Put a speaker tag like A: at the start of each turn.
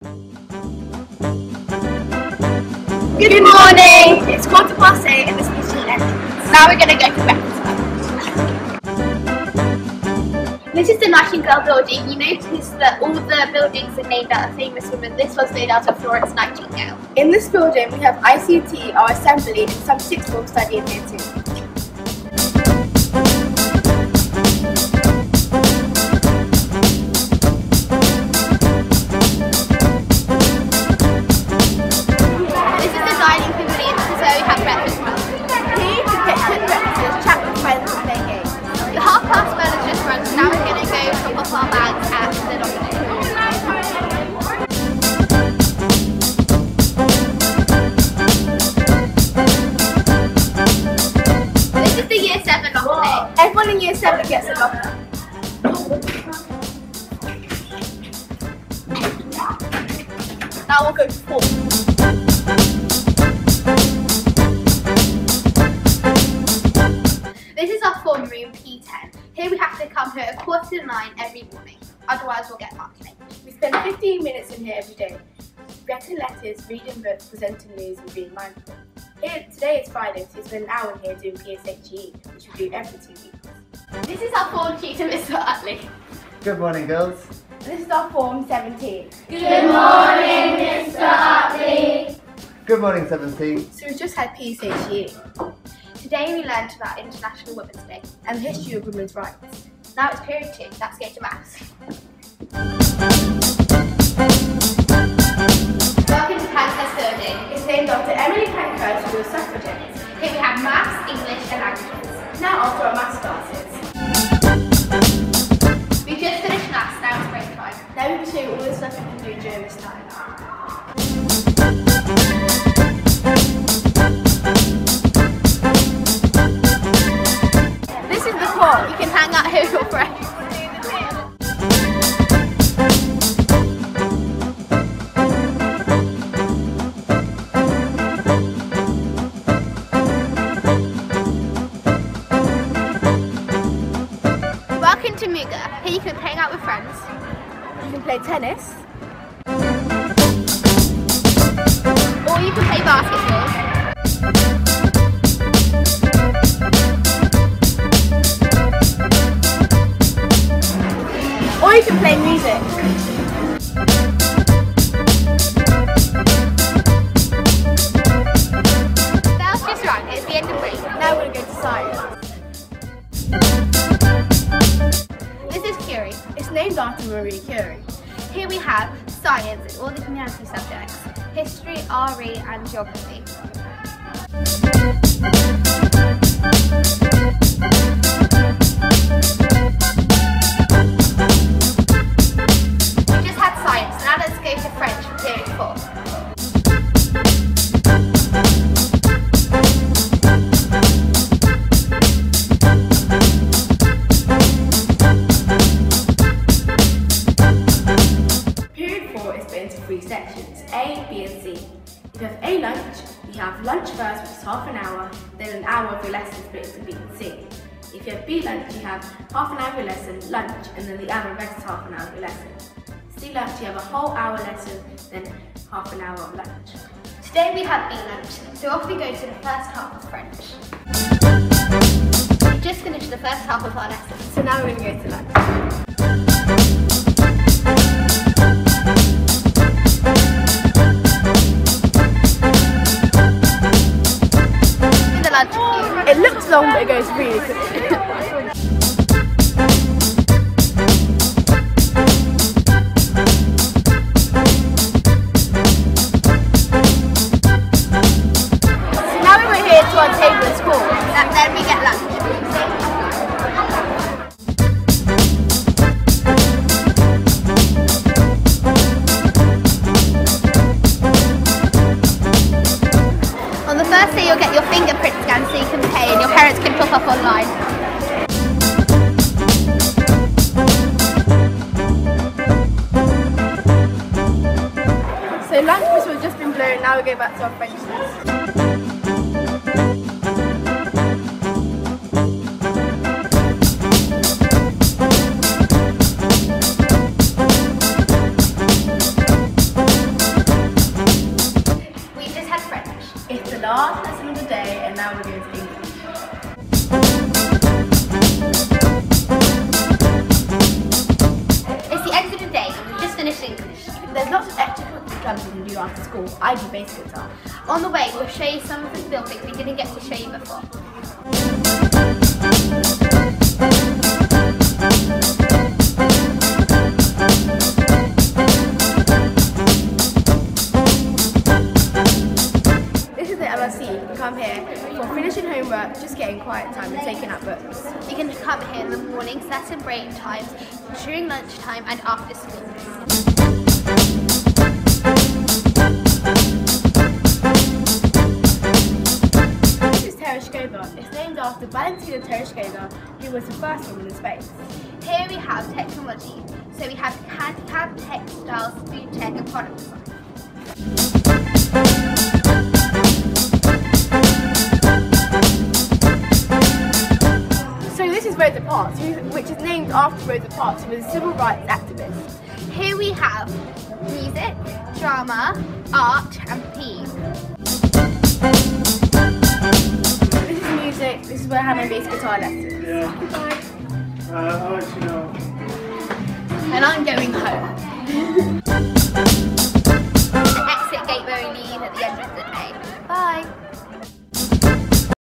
A: Good morning! It's 8:15 and this is the entrance. Now we're going to go to breakfast. This is the Nightingale building. You notice that all the buildings are named after a famous woman. This was named after Florence Nightingale.
B: In this building we have ICT, our assembly, and some sixth form studying here too. Everyone in year 7 gets a locker. Now we'll go to 4.
A: This is our form room P10. Here we have to come here at 8:45 every morning. Otherwise we'll get marked late.
B: We spend 15 minutes in here every day. Writing letters, reading books, presenting news and being mindful. Today is Friday, so we spend an hour in here doing PSHE, which we do every 2 weeks.
A: This is our form tutor, Mr. Utley.
C: Good morning, girls.
B: This is our form 17.
D: Good morning, Mr. Utley.
C: Good morning, 17.
B: So we've just had PSHE
A: Today we learned about International Women's Day
B: and the history of women's rights.
A: Now it's period 2, let's go to maths. Welcome to Pankhurst building.
B: It's named after Emily Pankhurst, who was a suffragette.
A: Here we have maths, English and languages.
B: Now on to our maths classes.
A: We just finished maths, now it's break time.
B: Now we will show you all the stuff you can do during this time.
A: This is the court, you can hang out here with your friends. Welcome to Muga. Here you can hang out with friends.
B: You can play tennis.
A: Or you can play basketball.
B: Or you can play music.
A: Bell's just rung, it's the end of break.
B: Now we're going to go to science.
A: This is Curie.
B: It's named after Marie Curie.
A: Here we have science and all the humanities subjects, history, RE and geography. We just had science, now let's go to French for period 4.
B: Into 3 sections, A, B and C. You have A lunch, you have lunch first, which is half an hour, then an hour of your lesson split into B and C. If you have B lunch, you have half an hour of your lesson, lunch, and then the other rest is half an hour of your lesson. C lunch, you have a whole hour lesson, then half an hour of lunch.
A: Today we have B lunch, so off we go to the first half of French. We just finished the first half of our lesson.
B: So now we're going to go to lunch. It looks long, but it goes really quickly. So now we're here to our table at school,
A: And then we get lunch. On the first day you'll get your fingerprint scan so you can pay and your parents can top up online.
B: So lunch whistle has just been blown, now we go back to our French class. now we're going to English.
A: It's the end of the day and we've just finished English.
B: There's lots of extra clubs you can do after school. I do bass guitar.
A: On the way, we'll show you some of the buildings we didn't get to show you before.
B: This is the LRC. You can come here for finishing homework, just getting quiet time and taking out books.
A: You can come here in the mornings, lesson break times, during lunchtime and after school.
B: It's named after Valentina Tereshkova, who was the first woman in space.
A: Here we have technology. So we have handicap, textiles, food tech and product design.
B: So this is Rosa Parks, which is named after Rosa Parks, who was a civil rights activist.
A: Here we have music, drama, art and PE.
B: This is where I have my bass guitar lessons.
E: Yeah.
B: Goodbye.
E: I'll let you know.
A: And I'm going home. The exit gate where we leave at the end of the day. Bye.